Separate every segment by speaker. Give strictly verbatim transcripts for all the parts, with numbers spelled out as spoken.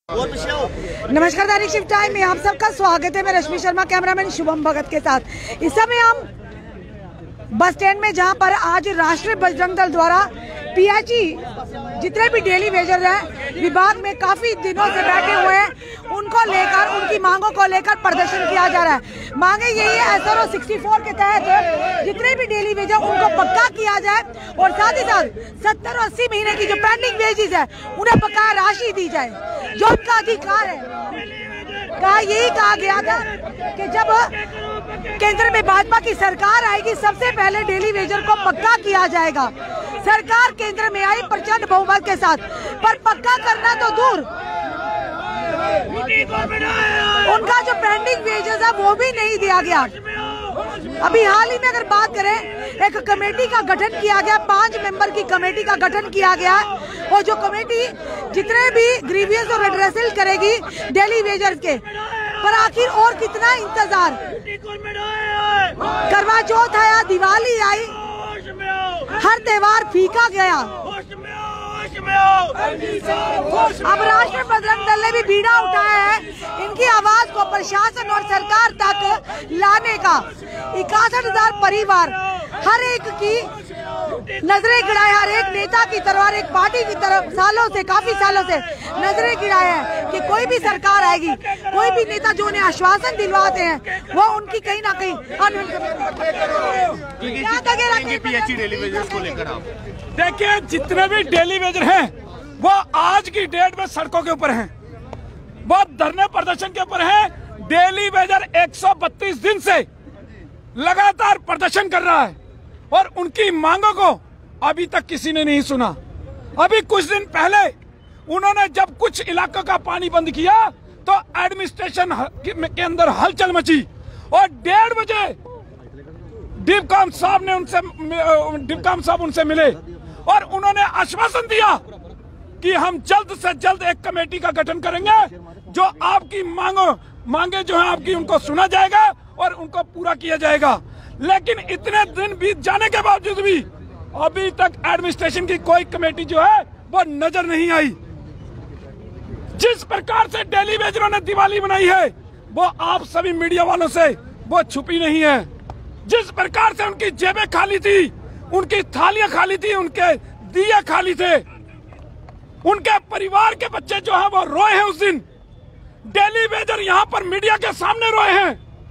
Speaker 1: नमस्कार, दैनिक shift time में आप सबका स्वागत है। मैं रश्मि शर्मा, कैमरामैन शुभम भगत के साथ। इस समय हम बस स्टैंड में, जहां पर आज राष्ट्रीय बजरंग दल द्वारा पीएचई जितने भी डेली वेजर हैं विभाग में काफी दिनों से बैठे हुए हैं, उनको लेकर, उनकी मांगों को लेकर प्रदर्शन किया जा रहा है। मांगे यही है, S R O sixty four के तहत जितने भी डेली वेजर उनको पक्का किया जाए और साथ ही साथ सत्तर और अस्सी महीने की जो पेंडिंग वेजेस है उन्हें बकाया राशि दी जाए, जो उनका अधिकार है। कहा यही कहा गया था कि जब केंद्र में भाजपा की सरकार आएगी सबसे पहले डेली वेजर को पक्का किया जाएगा। सरकार केंद्र में आई प्रचंड बहुमत के साथ, पर पक्का करना तो दूर, उनका जो पेंडिंग वेजेस है वो भी नहीं दिया गया। अभी हाल ही में अगर बात करें, एक कमेटी का गठन किया गया, पांच मेंबर की कमेटी का गठन किया गया और जो कमेटी जितने भी ग्रीवियंस और रेड्रेसल करेगी डेली वेजर्स के, पर आखिर और कितना इंतजार। करवा चौथ आया, दिवाली आई, हर त्योहार फीका गया। अब राष्ट्रीय बजरंग दल ने भी बीड़ा उठाया है इनकी आवाज को प्रशासन और सरकार तक लाने का। इकसठ हजार परिवार हर एक की नजरें गिराए, हर एक नेता की तरफ, हर एक पार्टी की तरफ सालों से, काफी सालों से नजरें गिराए हैं कि कोई भी सरकार आएगी, कोई भी नेता जो उन्हें आश्वासन दिलवाते हैं वो उनकी कहीं ना कहीं
Speaker 2: पीएचई डेली वेजर्स को लेकर आप
Speaker 3: देखिए, जितने भी डेली वेजर हैं वो आज की डेट में सड़कों के ऊपर हैं, वो धरने प्रदर्शन के ऊपर हैं। डेली वेजर एक सौ बत्तीस दिन से लगातार प्रदर्शन कर रहा है और उनकी मांगों को अभी तक किसी ने नहीं सुना। अभी कुछ दिन पहले उन्होंने जब कुछ इलाकों का पानी बंद किया तो एडमिनिस्ट्रेशन के अंदर हलचल मची और डेढ़ बजे डिपकॉम साहब ने उनसे डिपकॉम साहब उनसे मिले और उन्होंने आश्वासन दिया कि हम जल्द से जल्द एक कमेटी का गठन करेंगे, जो आपकी मांगों मांगे जो है आपकी उनको सुना जाएगा और उनको पूरा किया जाएगा। लेकिन इतने दिन बीत जाने के बावजूद भी अभी तक एडमिनिस्ट्रेशन की कोई कमेटी जो है वो नजर नहीं आई। जिस प्रकार से डेली वेजरों ने दिवाली मनाई है वो आप सभी मीडिया वालों से वो छुपी नहीं है। जिस प्रकार से उनकी जेबें खाली थी, उनकी थालियां खाली थी, उनके दिए खाली थे, उनके परिवार के बच्चे जो हैं वो रोए हैं। उस दिन डेली वेजर यहाँ पर मीडिया के सामने रोए हैं,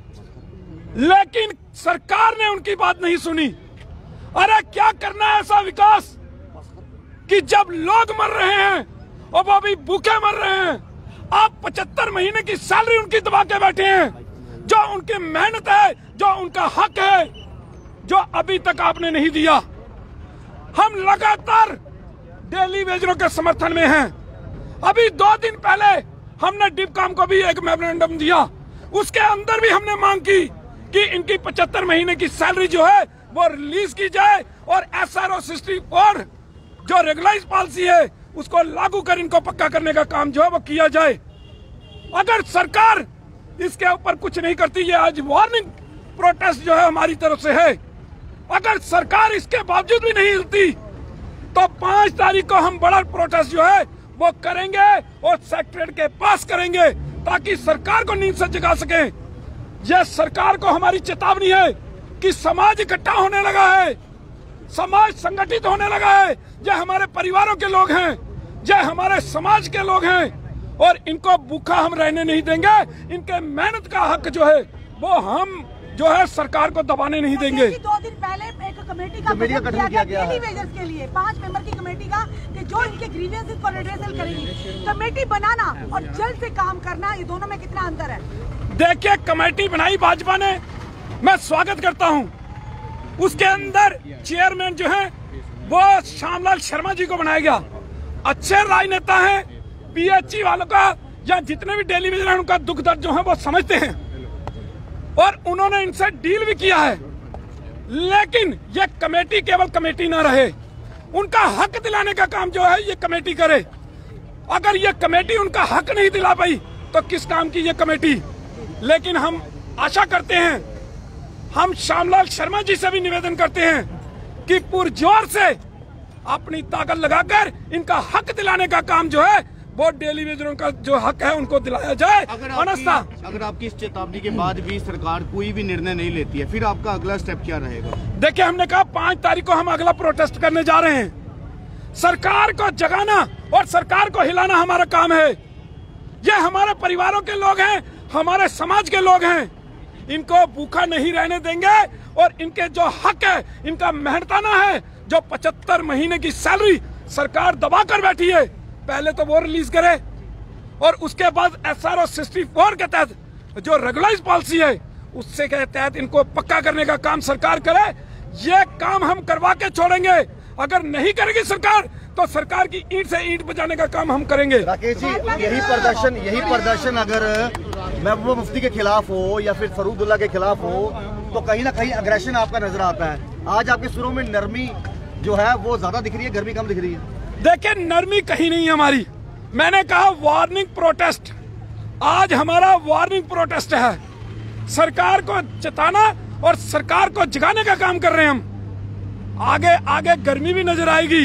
Speaker 3: लेकिन सरकार ने उनकी बात नहीं सुनी। अरे क्या करना है ऐसा विकास कि जब लोग मर रहे हैं और वो अभी भूखे मर रहे हैं, आप पचहत्तर महीने की सैलरी उनकी दबा के बैठे हैं, जो उनकी मेहनत है, जो उनका हक है, जो अभी तक आपने नहीं दिया। हम लगातार डेली वेजरों के समर्थन में हैं। अभी दो दिन पहले हमने डिपकॉम को भी एक मेमोरेंडम दिया, उसके अंदर भी हमने मांग की कि इनकी पचहत्तर महीने की सैलरी जो है वो रिलीज की जाए और S R O sixty four जो रेगुलराइज पॉलिसी है उसको लागू कर इनको पक्का करने का काम जो है वो किया जाए। अगर सरकार इसके ऊपर कुछ नहीं करती, ये आज वार्निंग प्रोटेस्ट जो है हमारी तरफ से है, अगर सरकार इसके बावजूद भी नहीं हिलती तो पांच तारीख को हम बड़ा प्रोटेस्ट जो है वो करेंगे और सेक्रेटरीट के पास करेंगे ताकि सरकार को नींद से जगा सके। यह सरकार को हमारी चेतावनी है कि समाज इकट्ठा होने लगा है, समाज संगठित होने लगा है। यह हमारे परिवारों के लोग हैं, यह हमारे समाज के लोग हैं और इनको भूखा हम रहने नहीं देंगे। इनके मेहनत का हक जो है वो हम जो है सरकार को दबाने नहीं देंगे।
Speaker 1: दो दिन पहले एक कमेटी का गठन किया गया डेली वेजर्स के लिए, पांच मेंबर की कमेटी का, कि जो इनके ग्रीवियंसेस को रेड्रेसल करेगी। कमेटी बनाना और जल्द से काम करना, ये दोनों में कितना अंतर है?
Speaker 3: देखिए, कमेटी बनाई भाजपा ने, मैं स्वागत करता हूं। उसके अंदर चेयरमैन जो है वो श्यामलाल शर्मा जी को बनाया गया। अच्छे राजनेता हैं, पीएचई वालों का या जितने भी डेली वेजर हैं उनका दुख दर्द जो है वो समझते हैं और उन्होंने इनसे डील भी किया है। लेकिन ये कमेटी केवल कमेटी ना रहे, उनका हक दिलाने का काम जो है ये कमेटी करे। अगर ये कमेटी उनका हक नहीं दिला पाई तो किस काम की ये कमेटी। लेकिन हम आशा करते हैं, हम श्यामलाल शर्मा जी से भी निवेदन करते हैं कि पुरजोर से अपनी ताकत लगाकर इनका हक दिलाने का काम जो है वो डेली वेजरों का जो हक है उनको दिलाया जाए।
Speaker 2: अगर
Speaker 3: अनस्था
Speaker 2: आपकी, अगर आपकी इस चेतावनी के बाद भी सरकार कोई भी निर्णय नहीं लेती है, फिर आपका अगला स्टेप क्या रहेगा?
Speaker 3: देखिए, हमने कहा पांच तारीख को हम अगला प्रोटेस्ट करने जा रहे हैं। सरकार को जगाना और सरकार को हिलाना हमारा काम है। ये हमारे परिवारों के लोग हैं, हमारे समाज के लोग हैं। इनको भूखा नहीं रहने देंगे और इनके जो हक है, इनका मेहनताना है, जो पचहत्तर महीने की सैलरी सरकार दबा कर बैठी है, पहले तो वो रिलीज करे और उसके बाद S R O sixty four के तहत जो रेगुलाइज पॉलिसी है उससे के तहत इनको पक्का करने का काम सरकार करे। ये काम हम करवा के छोड़ेंगे। अगर नहीं करेगी सरकार तो सरकार की ईंट से ईंट बजाने का काम हम करेंगे।
Speaker 4: राकेश जी, यही प्रदर्शन यही प्रदर्शन अगर महबूबा मुफ्ती के खिलाफ हो या फिर फरूदुल्लाह के खिलाफ हो तो कहीं ना कहीं अग्रेशन आपका नजर आता है। आज आपके सुरों में नरमी जो है वो ज्यादा दिख रही है, गर्मी कम दिख रही है।
Speaker 3: देखिए, नरमी कहीं नहीं है हमारी। मैंने कहा वार्निंग प्रोटेस्ट, आज हमारा वार्निंग प्रोटेस्ट है। सरकार को चेताना और सरकार को जगाने का काम कर रहे हैं हम। आगे आगे गर्मी भी नजर आएगी,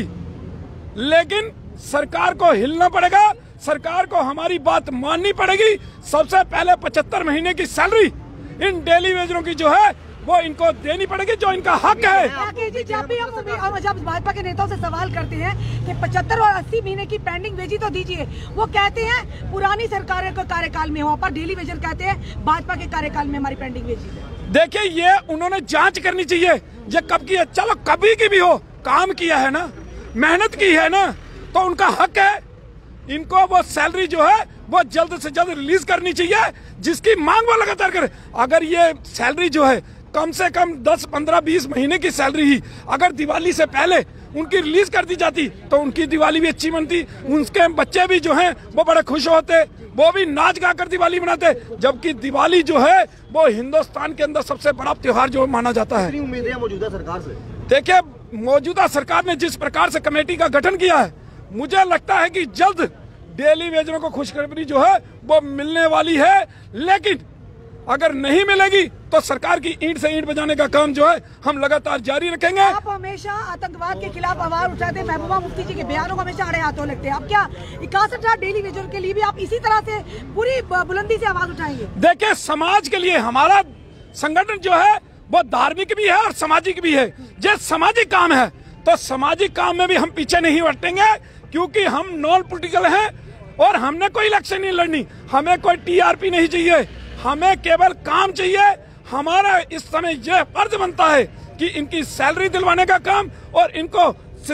Speaker 3: लेकिन सरकार को हिलना पड़ेगा, सरकार को हमारी बात माननी पड़ेगी। सबसे पहले पचहत्तर महीने की सैलरी इन डेली वेजरों की जो है वो इनको देनी पड़ेगी, जो इनका हक है।
Speaker 1: राकेश जी, जब भी हम जब भाजपा के नेताओं से सवाल करते हैं कि पचहत्तर और अस्सी महीने की पेंडिंग वेजी तो दीजिए, वो कहते हैं पुरानी सरकार के कार्यकाल में हुआ, पर डेली वेजर कहते हैं भाजपा के कार्यकाल में हमारी पेंडिंग वेजी है।
Speaker 3: देखिए, ये उन्होंने जांच करनी चाहिए, ये कब की है। चलो कभी की भी हो, काम किया है ना, मेहनत की है ना, तो उनका हक है। इनको वो सैलरी जो है वो जल्द से जल्द रिलीज करनी चाहिए, जिसकी मांग वो लगातार करे। अगर ये सैलरी जो है कम से कम दस पंद्रह बीस महीने की सैलरी ही अगर दिवाली से पहले उनकी रिलीज कर दी जाती तो उनकी दिवाली भी अच्छी बनती, उनके बच्चे भी जो हैं वो बड़े खुश होते, वो भी नाच गा कर दिवाली मनाते। जबकि दिवाली जो है वो हिंदुस्तान के अंदर सबसे बड़ा त्योहार जो माना जाता है।
Speaker 4: कितनी उम्मीदें मौजूदा सरकार से?
Speaker 3: देखिए, मौजूदा सरकार ने जिस प्रकार से कमेटी का गठन किया है, मुझे लगता है कि जल्द डेली वेजरों को खुशखबरी जो है वो मिलने वाली है। लेकिन अगर नहीं मिलेगी तो सरकार की ईंट से ईंट बजाने का काम जो है हम लगातार जारी रखेंगे।
Speaker 1: आप हमेशा आतंकवाद के खिलाफ आवाज उठाते हैं, महबूबा मुफ्ती जी के बयानों को हमेशा अड़े हाथों लगते हैं। आप क्या इक्यासठ हजार डेली वेजर के लिए भी आप इसी तरह से पूरी बुलंदी से आवाज उठाएंगे?
Speaker 3: देखिए, समाज के लिए हमारा संगठन जो है वो धार्मिक भी है और सामाजिक भी है। जो सामाजिक काम है तो सामाजिक काम में भी हम पीछे नहीं हटेंगे, क्योंकि हम नॉन पॉलिटिकल हैं और हमने कोई इलेक्शन नहीं लड़नी, हमें कोई टीआरपी नहीं चाहिए, हमें केवल काम चाहिए। हमारा इस समय यह फर्ज बनता है कि इनकी सैलरी दिलवाने का काम और इनको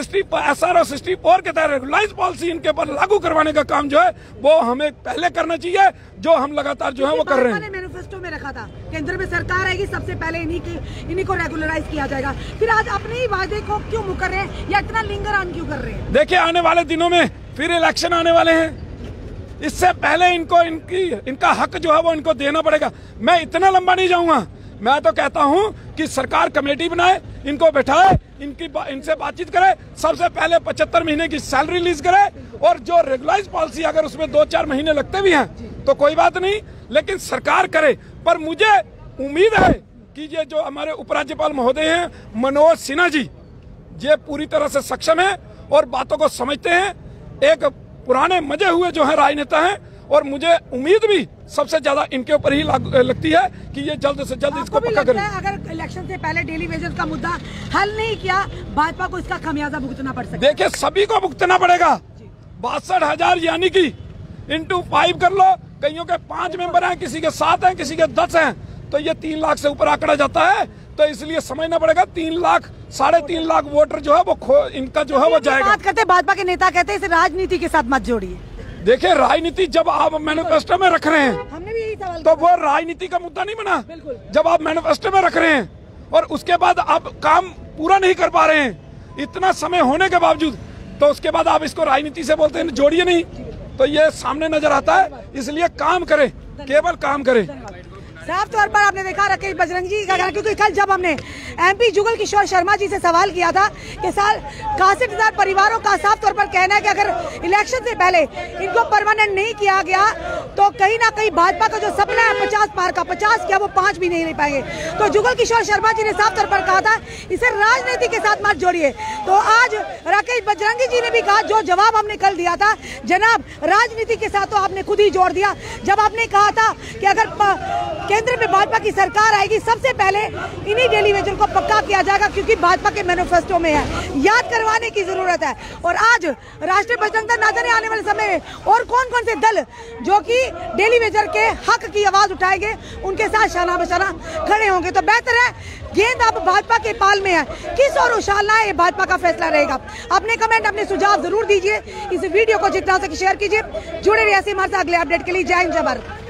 Speaker 3: S R O sixty four के तहत रेगुलाइज पॉलिसी इनके पर लागू करवाने का काम जो है वो हमें पहले करना चाहिए, जो हम लगातार जो है वो कर रहे हैं।
Speaker 1: मैनिफेस्टो में रखा था केंद्र में सरकार आएगी सबसे पहले इन्हीं की इन्हीं को रेगुलराइज किया जाएगा, फिर आज अपने ही वादे को क्यों मुकर रहे हैं या इतना लिंगर ऑन क्यों कर रहे हैं?
Speaker 3: देखिए, आने वाले दिनों में फिर इलेक्शन आने वाले हैं, इससे पहले इनको इनकी इनका हक जो है वो इनको देना पड़ेगा। मैं इतना लंबा नहीं जाऊंगा, मैं तो कहता हूं कि सरकार कमेटी बनाए, इनको बैठाए, इनकी इनसे बातचीत करे, सबसे पहले पचहत्तर महीने की सैलरी रिलीज करे और जो रेगुलाइज पॉलिसी अगर उसमें दो चार महीने लगते भी हैं तो कोई बात नहीं, लेकिन सरकार करे। पर मुझे उम्मीद है कि ये जो हमारे उपराज्यपाल महोदय हैं मनोज सिन्हा जी, ये पूरी तरह से सक्षम है और बातों को समझते हैं, एक पुराने मजे हुए जो है राजनेता हैं, और मुझे उम्मीद भी सबसे ज्यादा इनके ऊपर ही लगती है कि ये जल्द से जल्द इसको पक्का करें।
Speaker 1: अगर इलेक्शन से पहले डेली वेजेस का मुद्दा हल नहीं किया, भाजपा को इसका खमियाजा भुगतना पड़ सकता है।
Speaker 3: देखिए, सभी को भुगतना पड़ेगा। बासठ हजार यानी कि इंटू फाइव कर लो, कईयों के पांच मेंबर हैं, किसी के सात हैं, किसी के दस हैं, तो ये तीन लाख से ऊपर आंकड़ा जाता है। तो इसलिए समझना पड़ेगा, तीन लाख साढ़े तीन लाख वोटर जो है वो खो इनका जो है वो जाएगा।
Speaker 1: बात करते भाजपा के नेता कहते हैं इसे राजनीति के साथ मत जोड़िए।
Speaker 3: देखिए, राजनीति जब आप मैनिफेस्टो में रख रहे हैं,
Speaker 1: हमने भी यही सवाल
Speaker 3: तो वो राजनीति का मुद्दा नहीं बना। जब आप मैनिफेस्टो में रख रहे हैं और उसके बाद आप काम पूरा नहीं कर पा रहे हैं इतना समय होने के बावजूद, तो उसके बाद आप इसको राजनीति से बोलते हैं जोड़िए नहीं, तो ये सामने नजर आता है। इसलिए काम करें, केवल काम करें।
Speaker 1: साफ तौर पर आपने देखा राकेश बजरंगी जी का कहना, क्योंकि कल जब हमने एमपी जुगल किशोर शर्मा जी से सवाल किया था कि साल कासिफ हजार परिवारों का साफ तौर पर कहना है कि अगर इलेक्शन से पहले इनको परमानेंट नहीं किया गया तो कहीं ना कहीं भाजपा का जो सपना है पचास पार का पचास किया वो पांच भी नहीं ले पाएंगे। तो जुगल किशोर शर्मा जी ने साफ तौर पर कहा था इसे राजनीति के साथ मत जोड़िए। तो आज राकेश बजरंगी जी ने भी कहा, जो जवाब हमने कल दिया था जनाब राजनीति के साथ, तो आपने खुद ही जोड़ दिया जब आपने कहा था कि अगर केंद्र में भाजपा की सरकार आएगी सबसे पहले इन्हीं डेली वेजर को पक्का किया जाएगा, क्योंकि भाजपा के मैनिफेस्टो में है, याद करवाने की जरूरत है। और आज राष्ट्रीय बजरंग दल आने आने वाले समय में और कौन कौन से दल जो कि डेली वेजर के हक की आवाज उठाएंगे उनके साथ शाना बशाना खड़े होंगे। तो बेहतर है गेंद अब भाजपा के पाल में है, किस और उछालना है ये भाजपा का फैसला रहेगा। अपने कमेंट अपने सुझाव जरूर दीजिए, इस वीडियो को जितना हो सके शेयर कीजिए। जुड़े रहिए हमारे साथ अगले अपडेट के लिए। जय हिंद जय भारत।